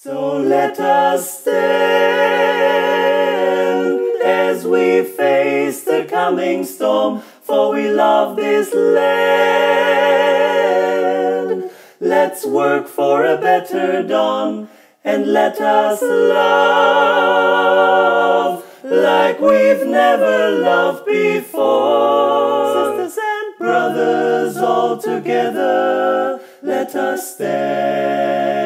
So let us stand as we face the coming storm, for we love this land. Let's work for a better dawn, and let us love like we've never loved before. Sisters and brothers all together, let us stand.